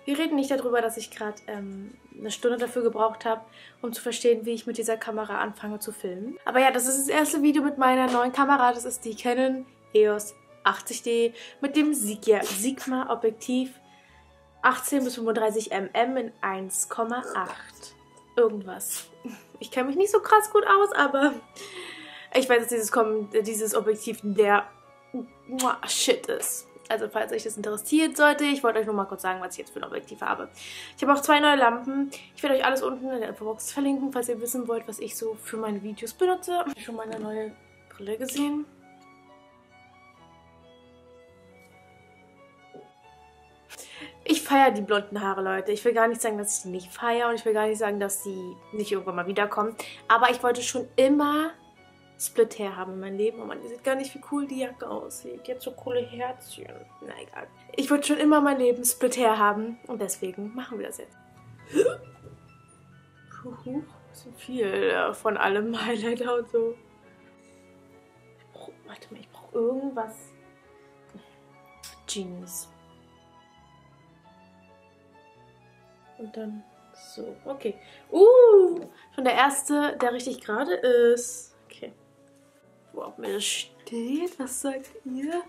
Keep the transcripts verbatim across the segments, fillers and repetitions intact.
Wir reden nicht darüber, dass ich gerade ähm, eine Stunde dafür gebraucht habe, um zu verstehen, wie ich mit dieser Kamera anfange zu filmen. Aber ja, das ist das erste Video mit meiner neuen Kamera. Das ist die Canon E O S achtzig D mit dem Sigma Objektiv achtzehn bis fünfunddreißig Millimeter in eins Komma acht. Irgendwas. Ich kenne mich nicht so krass gut aus, aber ich weiß, dass dieses, dieses Objektiv der Shit ist. Also falls euch das interessiert sollte, ich wollte euch nur mal kurz sagen, was ich jetzt für ein Objektiv habe. Ich habe auch zwei neue Lampen. Ich werde euch alles unten in der Infobox verlinken, falls ihr wissen wollt, was ich so für meine Videos benutze. Habt ihr schon meine neue Brille gesehen? Ich feiere die blonden Haare, Leute. Ich will gar nicht sagen, dass ich die nicht feiere und ich will gar nicht sagen, dass sie nicht irgendwann mal wiederkommen. Aber ich wollte schon immer Split Hair haben in meinem Leben. Oh Mann, ihr seht gar nicht, wie cool die Jacke aussieht. Die hat so coole Herzchen. Na egal. Ich wollte schon immer mein Leben Split Hair haben und deswegen machen wir das jetzt. Puh, das ist viel ja, von allem Highlighter und so. Ich brauch, warte mal, ich brauche irgendwas. Jeans. Und dann so. Okay. Uh, schon der erste, der richtig gerade ist. Okay. Wo auch mir das steht. Was sagt ihr?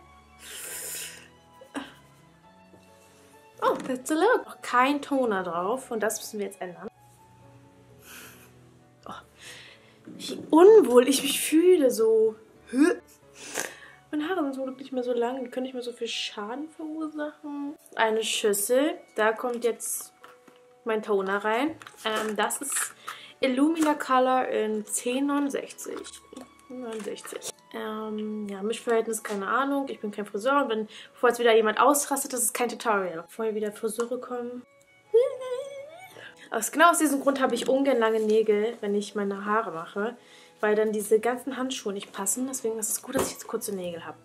Oh, that's a look. Noch kein Toner drauf. Und das müssen wir jetzt ändern. Oh, wie unwohl ich mich fühle. So. Meine Haare sind zum Glück nicht mehr so lang. Die können nicht mehr so viel Schaden verursachen. Eine Schüssel. Da kommt jetzt mein Toner rein. Ähm, das ist Illumina Color in zehn neunundsechzig. neunundsechzig. Ähm, ja, Mischverhältnis, keine Ahnung. Ich bin kein Friseur und wenn bevor jetzt wieder jemand ausrastet, das ist kein Tutorial. Bevor wir wieder Friseure kommen. Aus genau aus diesem Grund habe ich ungern lange Nägel, wenn ich meine Haare mache, weil dann diese ganzen Handschuhe nicht passen. Deswegen ist es gut, dass ich jetzt kurze Nägel habe.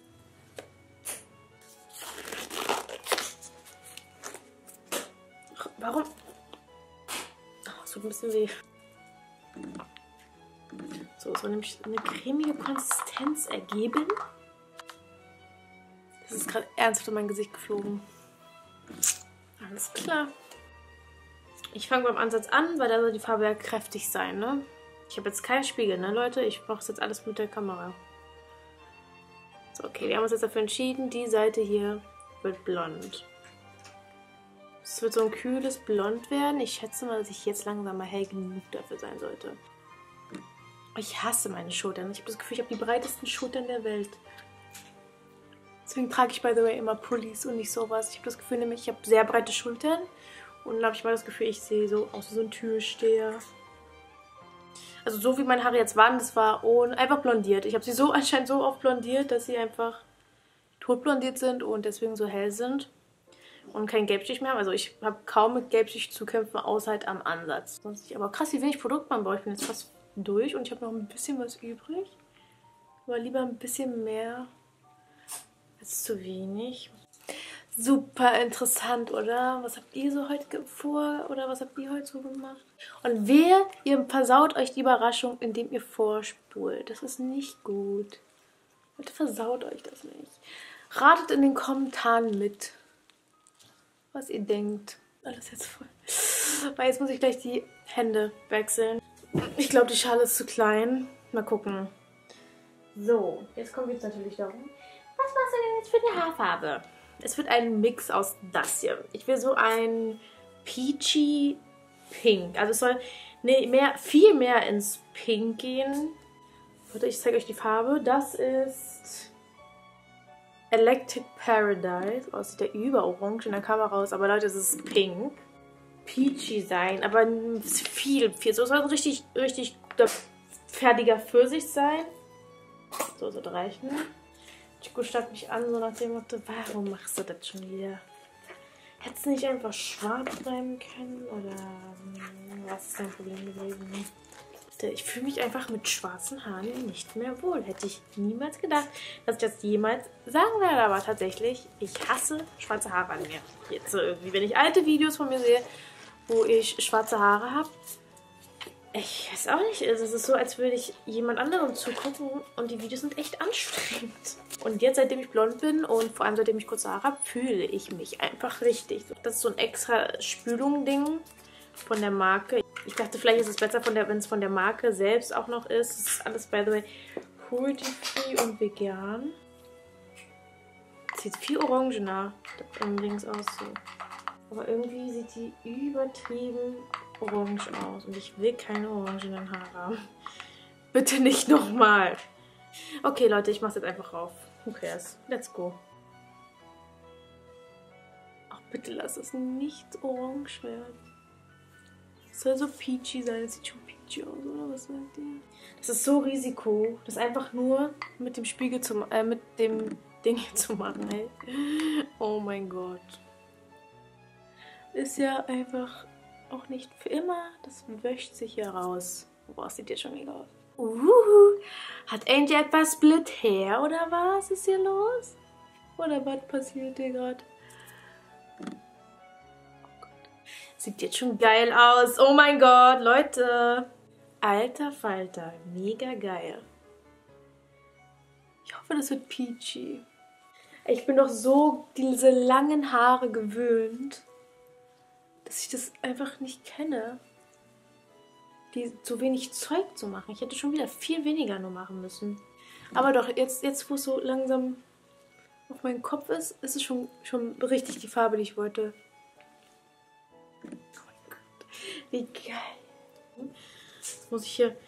Warum? Oh, es tut ein bisschen weh. So, es soll nämlich eine cremige Konsistenz ergeben. Das ist gerade ernsthaft in mein Gesicht geflogen. Alles klar. Ich fange beim Ansatz an, weil da soll die Farbe ja kräftig sein, ne? Ich habe jetzt keinen Spiegel, ne, Leute? Ich mache es jetzt alles mit der Kamera. So, okay, wir haben uns jetzt dafür entschieden, die Seite hier wird blond. Es wird so ein kühles Blond werden. Ich schätze mal, dass ich jetzt langsam mal hell genug dafür sein sollte. Ich hasse meine Schultern. Ich habe das Gefühl, ich habe die breitesten Schultern der Welt. Deswegen trage ich, by the way, immer Pullis und nicht sowas. Ich habe das Gefühl, nämlich, ich habe sehr breite Schultern. Und dann habe ich mal das Gefühl, ich sehe so aus wie so ein Türsteher. Also so wie meine Haare jetzt waren, das war ohne, einfach blondiert. Ich habe sie so anscheinend so oft blondiert, dass sie einfach totblondiert sind und deswegen so hell sind. Und kein Gelbstich mehr. Also ich habe kaum mit Gelbstich zu kämpfen, außer halt am Ansatz. Aber krass, wie wenig Produkt man braucht. Ich bin jetzt fast durch und ich habe noch ein bisschen was übrig. Aber lieber ein bisschen mehr als zu wenig. Super interessant, oder? Was habt ihr so heute vor? Oder was habt ihr heute so gemacht? Und wer, ihr versaut euch die Überraschung, indem ihr vorspult. Das ist nicht gut. Bitte versaut euch das nicht. Ratet in den Kommentaren mit, was ihr denkt. Alles jetzt voll. Weil jetzt muss ich gleich die Hände wechseln. Ich glaube, die Schale ist zu klein. Mal gucken. So, jetzt kommt jetzt natürlich darum. Was machst du denn jetzt für die Haarfarbe? Es wird ein Mix aus das hier. Ich will so ein Peachy Pink. Also es soll ne, mehr, viel mehr ins Pink gehen. Warte, ich zeige euch die Farbe. Das ist Electric Paradise. Oh, sieht der überorange in der Kamera aus. Aber Leute, es ist pink. Peachy sein, aber viel, viel. So, es soll richtig, richtig fertiger Pfirsich sein. So, so reichen. Chico starrt mich an, so nach dem Motto, warum machst du das schon wieder? Hättest du nicht einfach schwarz bleiben können? Oder was ist dein Problem gewesen? Ich fühle mich einfach mit schwarzen Haaren nicht mehr wohl. Hätte ich niemals gedacht, dass ich das jemals sagen werde. Aber tatsächlich, ich hasse schwarze Haare an mir. Jetzt so irgendwie, wenn ich alte Videos von mir sehe, wo ich schwarze Haare habe. Ich weiß auch nicht, es ist so, als würde ich jemand anderem zugucken und die Videos sind echt anstrengend. Und jetzt, seitdem ich blond bin und vor allem seitdem ich kurze Haare habe, fühle ich mich einfach richtig. Das ist so ein extra Spülung-Ding von der Marke. Ich dachte, vielleicht ist es besser, wenn es von der Marke selbst auch noch ist. Das ist alles, by the way, cruelty-free und vegan. Sieht viel orangener übrigens aus so. Aber irgendwie sieht die übertrieben orange aus. Und ich will keine orangenen Haare haben. Bitte nicht nochmal. Okay, Leute, ich mach's jetzt einfach rauf. Who cares? Let's go. Ach, bitte lass es nicht orange werden. Es soll so peachy sein. Es sieht schon peachy aus, oder? Was sagt ihr? Das ist so Risiko, das einfach nur mit dem Spiegel zu äh, mit dem Ding hier zu machen, ey. Oh mein Gott. Ist ja einfach auch nicht für immer. Das wäscht sich hier raus. Boah, sieht jetzt schon mega aus. Uhuhu. Hat Angel etwas Split Hair oder was ist hier los? Oder was passiert hier gerade? Oh Gott. Sieht jetzt schon geil aus. Oh mein Gott, Leute. Alter Falter, mega geil. Ich hoffe, das wird peachy. Ich bin doch so diese langen Haare gewöhnt, dass ich das einfach nicht kenne, die so wenig Zeug zu machen. Ich hätte schon wieder viel weniger nur machen müssen. Aber doch, jetzt, jetzt wo es so langsam auf meinem Kopf ist, ist es schon, schon richtig die Farbe, die ich wollte. Oh mein Gott, wie geil. Jetzt muss ich hier...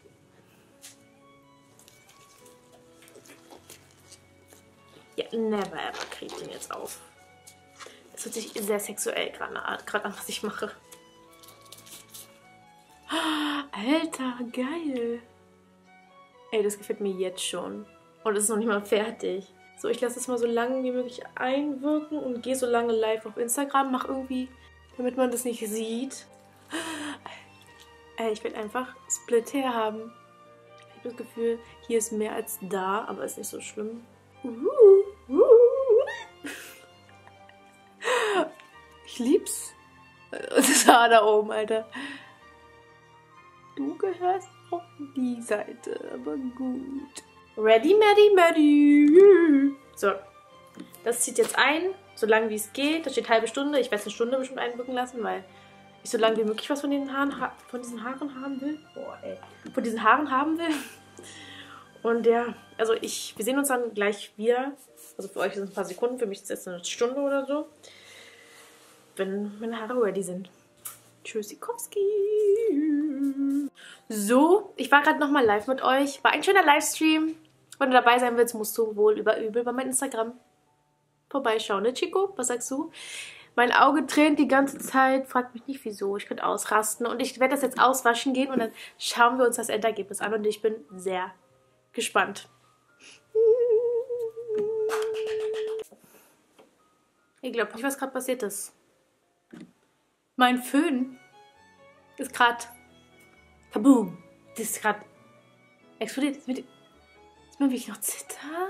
Ja, never ever kriege ich den jetzt auf. Das hört sich sehr sexuell gerade an, was ich mache. Alter, geil. Ey, das gefällt mir jetzt schon. Und es ist noch nicht mal fertig. So, ich lasse es mal so lange wie möglich einwirken und gehe so lange live auf Instagram. Mach irgendwie, damit man das nicht sieht. Ey, ich will einfach Split Hair haben. Ich habe das Gefühl, hier ist mehr als da, aber ist nicht so schlimm. Uh, uh. Ich lieb's. Das Haar da oben, Alter. Du gehörst auf die Seite, aber gut. Ready, Maddie, Maddie. So, das zieht jetzt ein, so lange wie es geht. Da steht halbe Stunde. Ich werde eine Stunde bestimmt einwirken lassen, weil ich so lange wie möglich was von den Haaren, von diesen Haaren haben will. Boah, ey. Von diesen Haaren haben will. Und ja, also ich, wir sehen uns dann gleich wieder. Also für euch sind es ein paar Sekunden, für mich ist es jetzt eine Stunde oder so. Wenn meine Haare ready sind. Tschüssikowski. So, ich war gerade nochmal live mit euch. War ein schöner Livestream. Wenn du dabei sein willst, musst du wohl über übel bei meinem Instagram vorbeischauen. Ne, Chico? Was sagst du? Mein Auge tränt die ganze Zeit. Fragt mich nicht, wieso. Ich könnte ausrasten. Und ich werde das jetzt auswaschen gehen und dann schauen wir uns das Endergebnis an. Und ich bin sehr gespannt. Ihr glaubt nicht, was gerade passiert ist. Mein Föhn ist gerade kaboom. Das ist gerade explodiert. Ist mir wirklich noch Zitter?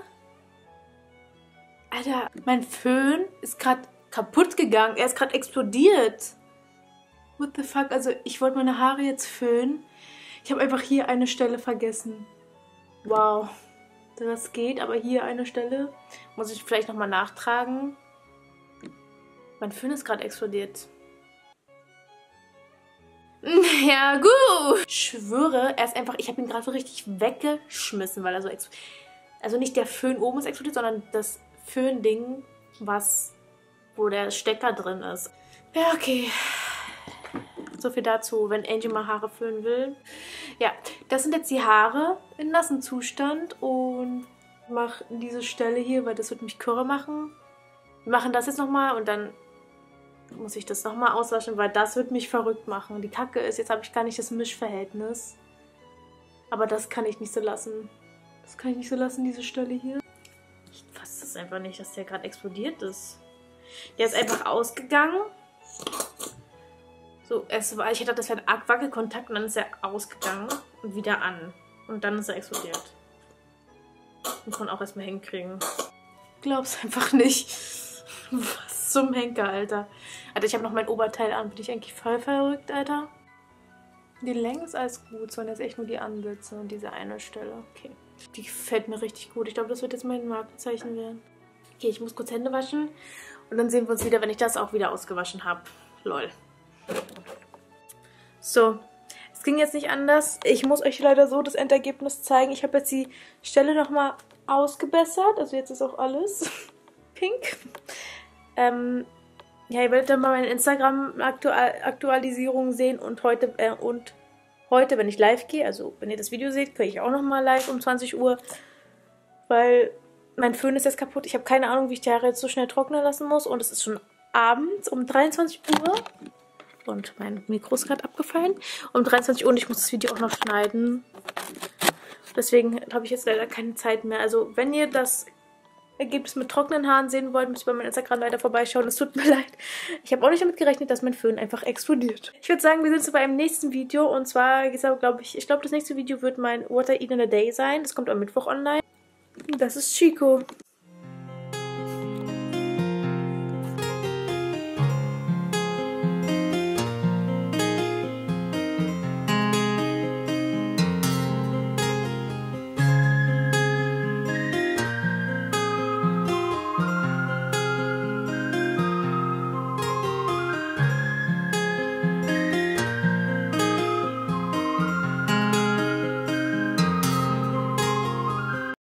Alter, mein Föhn ist gerade kaputt gegangen. Er ist gerade explodiert. What the fuck? Also ich wollte meine Haare jetzt föhnen. Ich habe einfach hier eine Stelle vergessen. Wow. Das geht, aber hier eine Stelle muss ich vielleicht nochmal nachtragen. Mein Föhn ist gerade explodiert. Ja, gut. Ich schwöre, er ist einfach, ich habe ihn gerade so richtig weggeschmissen, weil er so explodiert. Also nicht der Föhn oben ist explodiert, sondern das Föhn-Ding, was, wo der Stecker drin ist. Ja, okay. So viel dazu, wenn Angel mal Haare föhnen will. Ja, das sind jetzt die Haare in nassen Zustand und ich mache diese Stelle hier, weil das wird mich Kürre machen. Wir machen das jetzt nochmal und dann muss ich das nochmal auswaschen, weil das wird mich verrückt machen. Die Kacke ist, jetzt habe ich gar nicht das Mischverhältnis. Aber das kann ich nicht so lassen. Das kann ich nicht so lassen, diese Stelle hier. Ich fasse das einfach nicht, dass der gerade explodiert ist. Der ist einfach ausgegangen. So, es war, ich hatte das halt arg Wackelkontakt und dann ist er ausgegangen und wieder an. Und dann ist er explodiert. Muss man auch erstmal hinkriegen. Glaub's einfach nicht. Was zum Henker, Alter. Alter, ich habe noch mein Oberteil an. Bin ich eigentlich voll verrückt, Alter? Die Länge ist alles gut, sondern jetzt echt nur die Ansätze und diese eine Stelle. Okay. Die gefällt mir richtig gut. Ich glaube, das wird jetzt mein Markenzeichen werden. Okay, ich muss kurz Hände waschen. Und dann sehen wir uns wieder, wenn ich das auch wieder ausgewaschen habe. Lol. So. Es ging jetzt nicht anders. Ich muss euch leider so das Endergebnis zeigen. Ich habe jetzt die Stelle nochmal ausgebessert. Also jetzt ist auch alles pink. Ähm, ja, ihr werdet dann mal meine Instagram-Aktualisierung sehen. Und heute, äh, und heute, wenn ich live gehe, also wenn ihr das Video seht, kriege ich auch nochmal live um zwanzig Uhr. Weil mein Föhn ist jetzt kaputt. Ich habe keine Ahnung, wie ich die Haare jetzt so schnell trocknen lassen muss. Und es ist schon abends um dreiundzwanzig Uhr. Und mein Mikro ist gerade abgefallen. Um dreiundzwanzig Uhr und ich muss das Video auch noch schneiden. Deswegen habe ich jetzt leider keine Zeit mehr. Also wenn ihr das Ergebnis mit trockenen Haaren sehen wollt, müsst ihr bei meinem Instagram leider vorbeischauen. Es tut mir leid. Ich habe auch nicht damit gerechnet, dass mein Föhn einfach explodiert. Ich würde sagen, wir sind so bei einem nächsten Video. Und zwar, glaube ich, ich glaube, das nächste Video wird mein What I Eat in a Day sein. Das kommt am Mittwoch online. Das ist Chico.